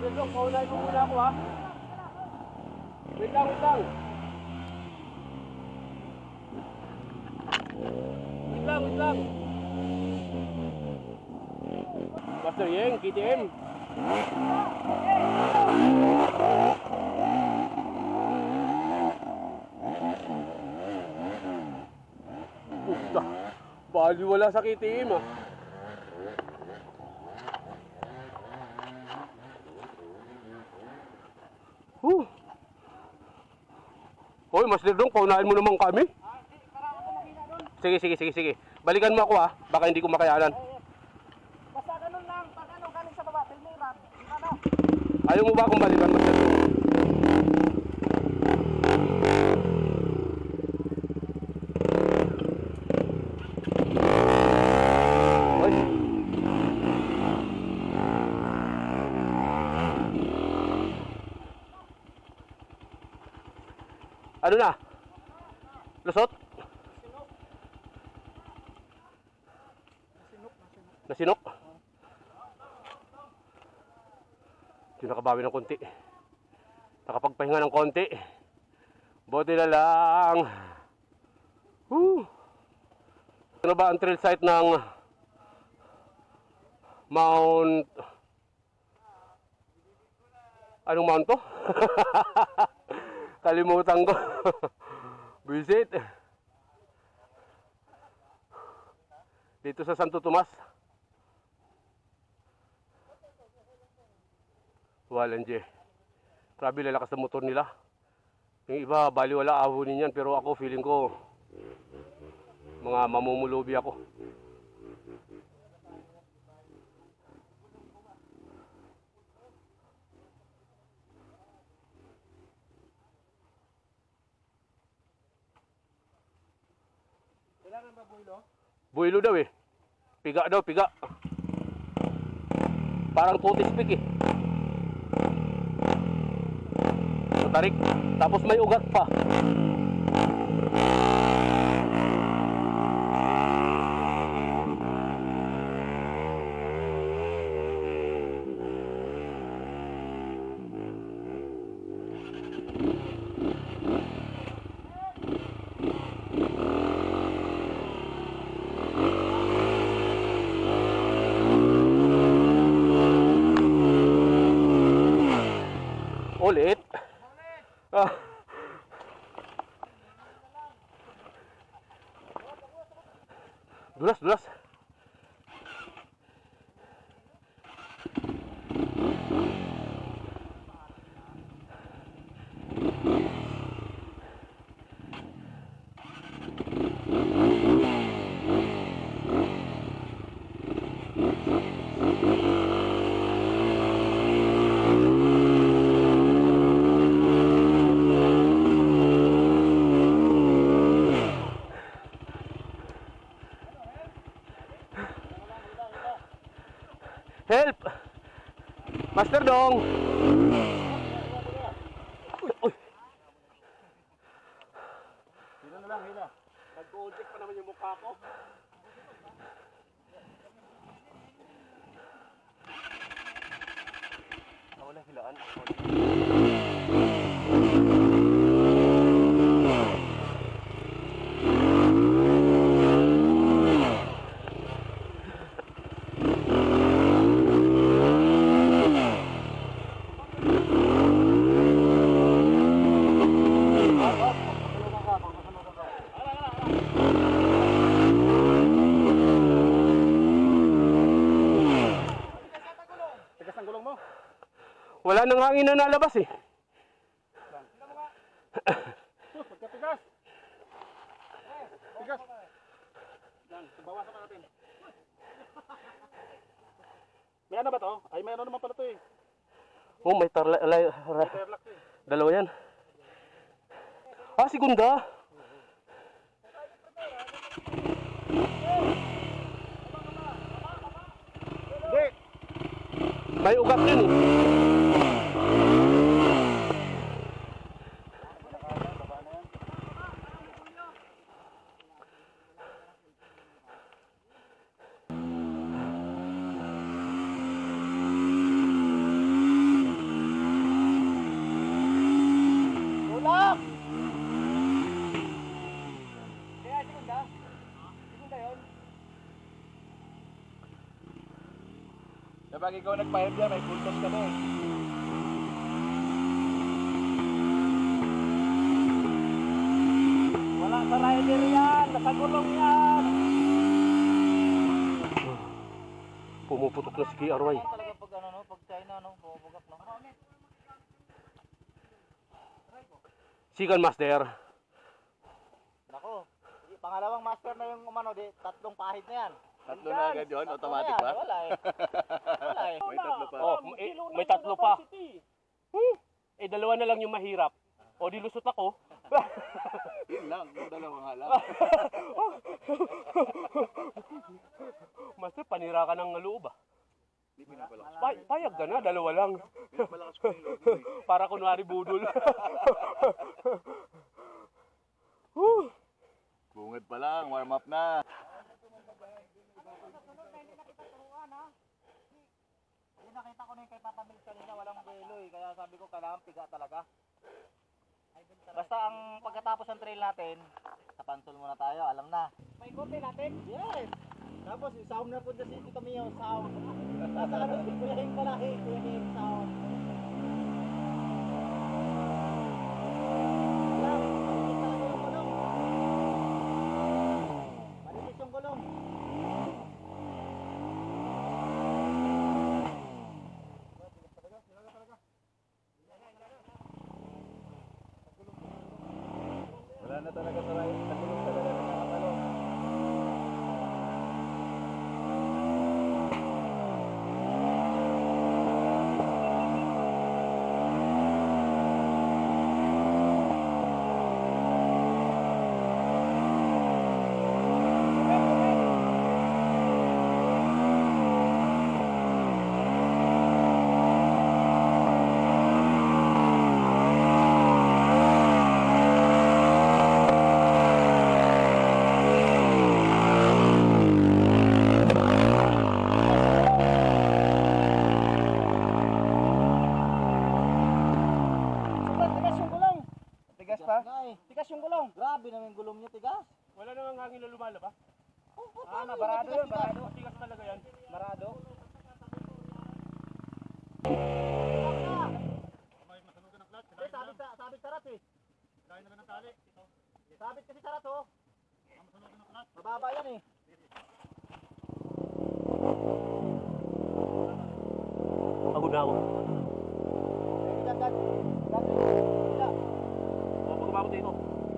Dong, paunahin mo muna ako ha. Wait lang, wait lang. Wait lang. Master Yeng, KTM. Puta, bali wala sa KTM ah. Hoy, Master Dong, paunahin mo naman kami. Sige. Balikan mo ako ha, baka hindi ko makayanan. Basta ganun lang, pag ano galing sa baba, tilmiran, ano? Ayaw mo ba akong balikan, Master Dong? Hoy. Ano na? Lusot? Nasinok? Hindi nakabawi ng konti. Nakapagpahinga ng konti. Buti na lang. Ano ba ang trail site ng Mount... Anong mount to? Kalimutan ko. Visit. Dito sa Santo Tomas. Walanje. Grabe lalakas ng motor nila. Yung iba baliwala ahunin yan, pero ako feeling ko mga mamumulubi ako. Kailangan ba builo? Builo daw eh. Piga daw, piga. Parang putis pig eh. Tarik. Tapos may ugat pa. Ulit. Dulas. Help! Master Dong! Uy! Hila na lang, hila. Nag-project pa naman yung mukha ko. Wala hilaan. Wala nang hangin na nalabas eh. Pagkatigas. Tigas. Yan, bawasan pa natin. May ano ba to? Ay, may ano naman pala to eh. Oh, may Terlax eh. dalawa yan. Ah, segunda. Hindi. May ugat yun eh. Kapag ikaw nagpahid yan, may pultos ka na eh. Wala sa rider yan. Nasa gulong yan. Pumuputok na si KRY. Talaga pag ano, no? Pag China, no? Bumubugak, no? Sigan master. Nako. Pangalawang master na yung umano, di. Tatlong pahid na yan. Tatlo na agad yun, automatic ba? Wala eh. Wala eh. May tatlo pa. Oh, may tatlo pa. Eh, dalawa na lang yung mahirap. O, di lusot ako. Yun lang, yung dalawang halang. Master, panira ka ng loob ah. Hindi pinapalakas. Payag ka na, dalawa lang. Pinapalakas ko yung loob mo eh. Para kunwari budol. Bungad pa lang, warm up na. Yung nakita ko na yung kay Papa Mil kanina, walang belo eh. Kaya sabi ko, kailangan piga talaga. Basta ang pagkatapos ng trail natin, sa pansol muna tayo, alam na. May kote natin? Yes! Tapos, sound na po na si Tito Mio, sound. Nasa ano, Kuya Hing pala, Kuya Hing, sound. Alam, malinis talaga yung gulong. Malinis yung gulong. Wala na talaga sa ride. Nagulong talaga na nakapalo. Tigas yung gulong. Tigas pa? Tigas yung gulong. Grabe naman yung gulong niya, tigas. Wala namang hangin na lumalabas. Barado yun, barado. Tigas talaga yan. Barado. Sabit sa rat eh. Sabit kasi sa rat oh. Mababa yan eh. Pagod na ako. Gagad. O, pag umabot dito.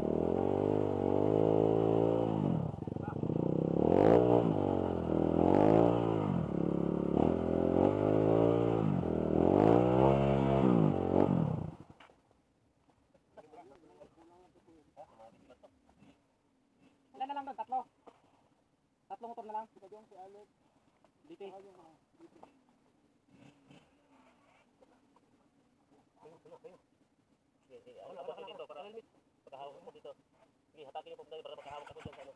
Ilan na lang doon? Tatlo? Tatlong motor na lang? Si Kajong, si Alex. Dito eh. Wala ka dito para helmet. Pagkahawak mo dito. Sige, hatakin niyo po tayo para pagkahawak ako dyan sa ano.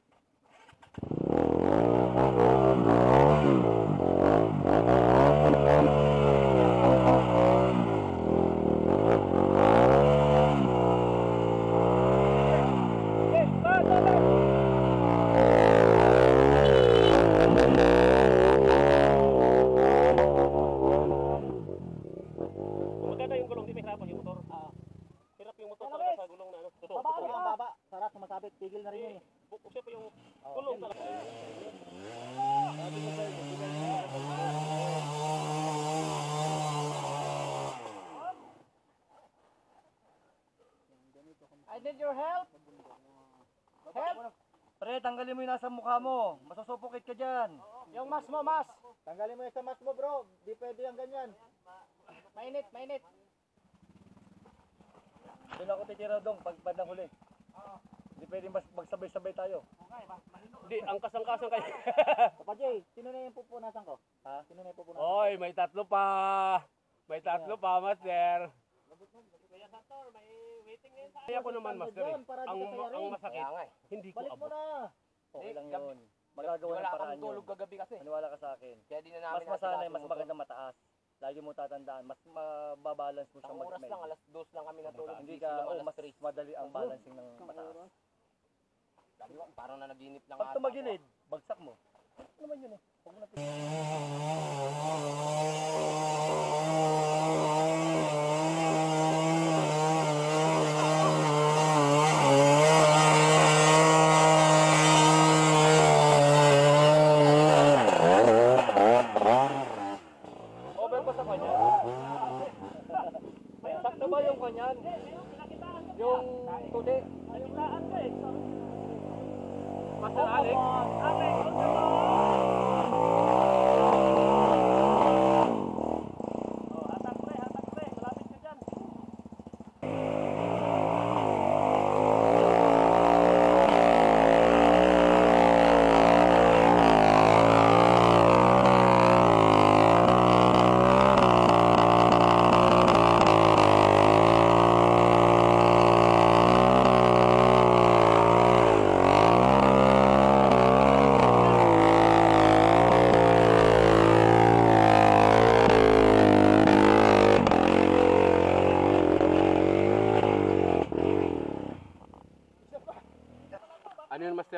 Maganda yung gulong, di may hirapan yung motor. Hirap yung motor talaga sa gulong na ano. Totoo. Baba ka ang baba. Sarap, sumasabit. Tigil na rin yun eh. Buksan pa yung gulong talaga. I need your help. Help. Pre, tanggalin mo yung nasa mukha mo. Masusupukit ka dyan. Yung mas mo, mas. Tanggalin mo yung sa mas mo, bro. Di pwede yung ganyan. Mainit, mainit. Doon ako titira dong pag bandang huli. Hindi pwede magsabay-sabay tayo. Hindi, ang kasang-kasang kayo. Papa Jay, sino na yung pupunasan ko? Ha? Sino na yung pupunasan? Oy, may tatlo pa. May tatlo pa, master. Kaya ko naman, master. Ang masakit, hindi ko Balik mo abot. na. Okay lang yun. Magagawa ng paraan yun. kagabi kasi. Maniwala ka sa akin. Kaya di na Mas masanay, mas maganda mataas. Lagi mo tatandaan, mas mababalance mo siyang mag-main. alas 2 lang kami natulog. Hindi ka, mas madali ang balancing ng mataas. Parang nanaginip lang Pag tumagilid, bagsak mo. Ano naman yun eh. Huwag mo na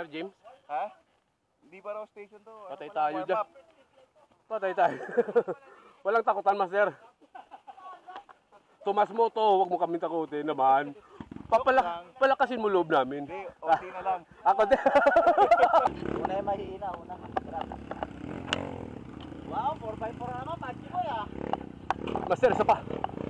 Sir James? Ha? Hindi pa raw station to. Patay Ano pa lang, tayo warm dyan. up. Patay tayo. Walang takutan, Master. Tumas mo to, huwag mo kami takutin naman. Palakasin mo loob namin. Hindi, okay na lang. Ako din. Una yung mahihina, una. Wow, 4x4 na naman, Pachi Boy ah. Master, isa pa.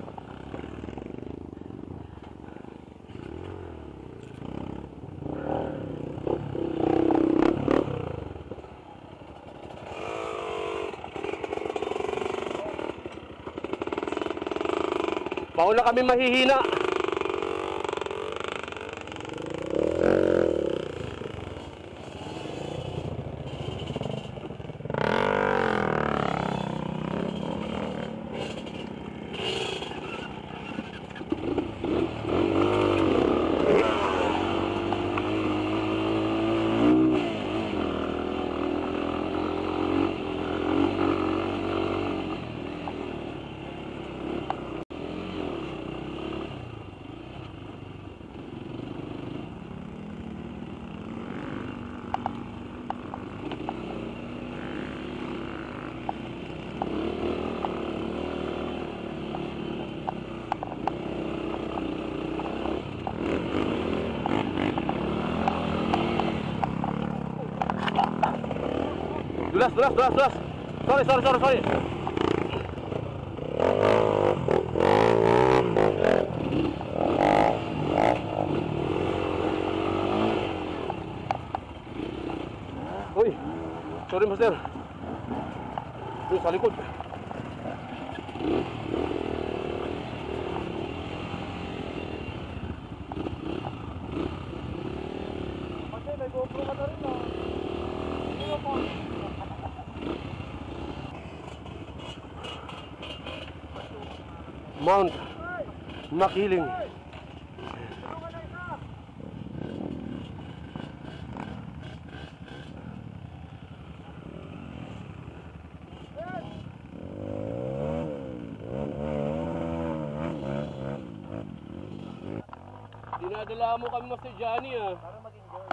Bago na kami mahihina. Dulas. Sorry. Uy, sorry Master. Uy, sa likod. Kasi may GoPro ka na rin ah. Ano po? Mount Makiling. Dinadala mo kami Master Johnny ah. Para mag-enjoy.